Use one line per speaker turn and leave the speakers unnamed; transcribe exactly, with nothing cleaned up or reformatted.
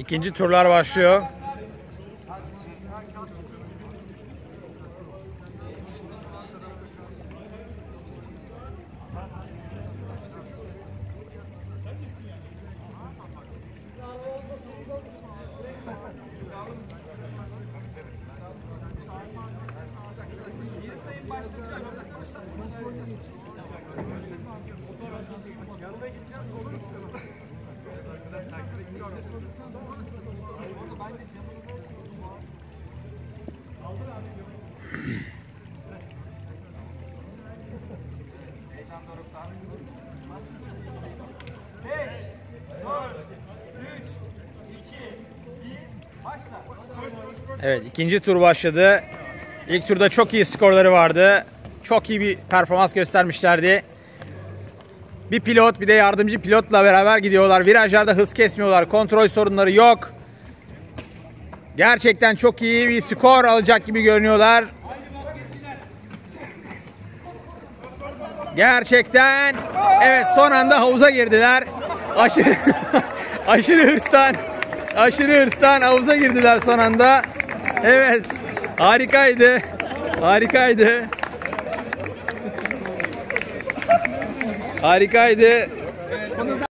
İkinci turlar başlıyor. Evet, ikinci tur başladı. İlk turda çok iyi skorları vardı. Çok iyi bir performans göstermişlerdi. Bir pilot bir de yardımcı pilotla beraber gidiyorlar. Virajlarda hız kesmiyorlar. Kontrol sorunları yok. Gerçekten çok iyi bir skor alacak gibi görünüyorlar. Gerçekten. Evet, son anda havuza girdiler. Aşırı aşırı hırstan aşırı hırstan havuza girdiler son anda. Evet. Harikaydı. Harikaydı. Harikaydı.